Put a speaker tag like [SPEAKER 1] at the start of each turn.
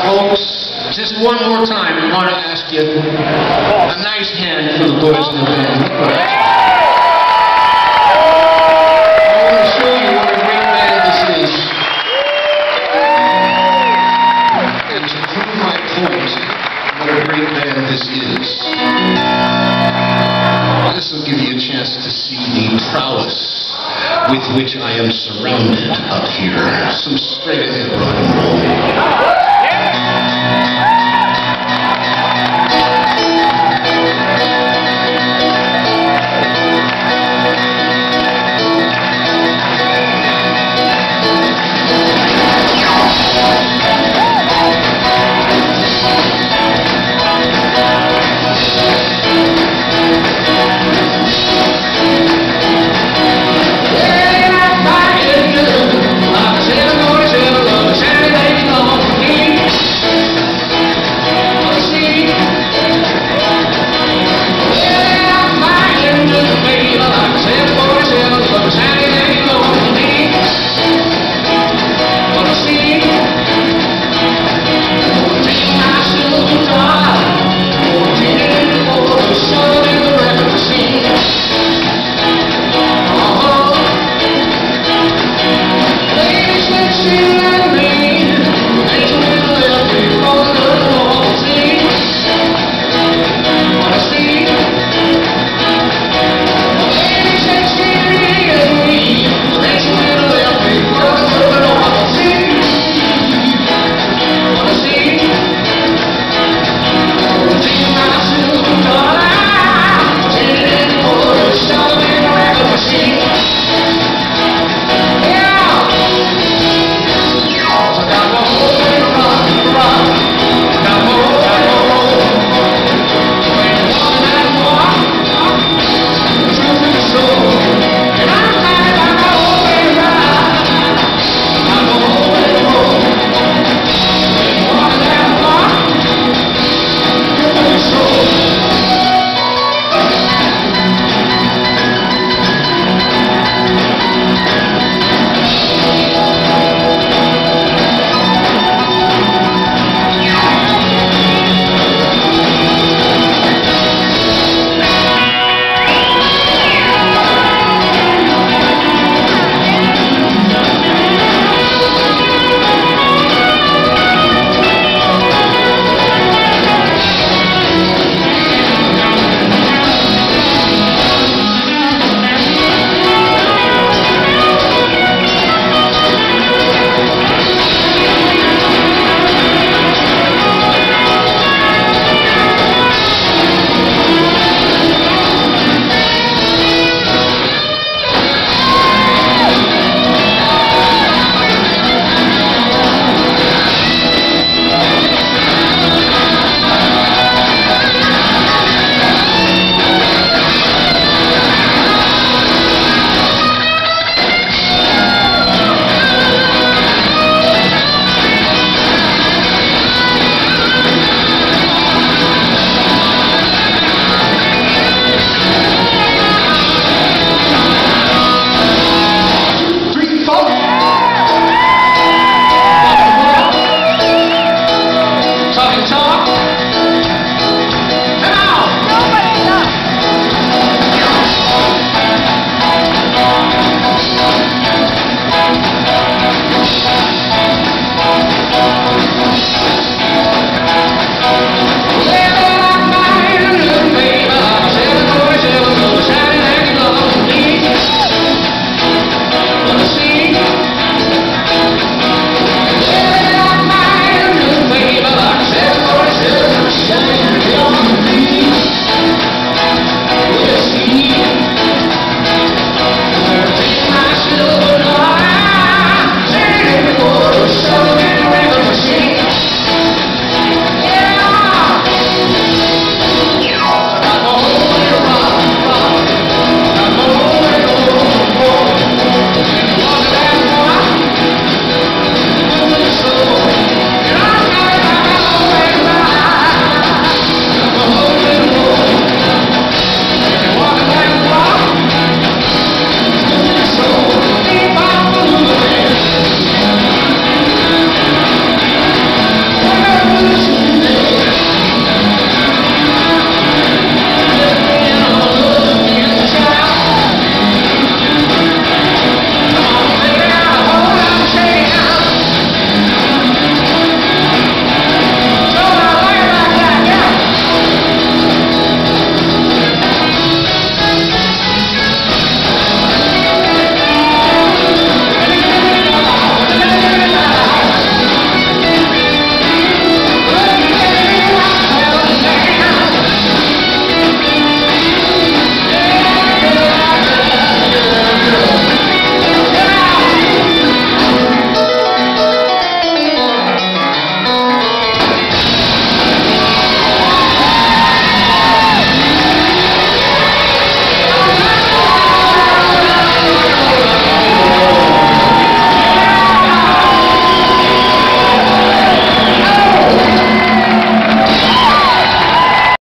[SPEAKER 1] Folks, just one more time, I want to ask you a nice hand for the boys in the band. I want to show you what a great band this is. And to prove my point, what a great band this is. This will give you a chance to see the prowess with which I am surrounded up here. Some straight ahead rock and roll.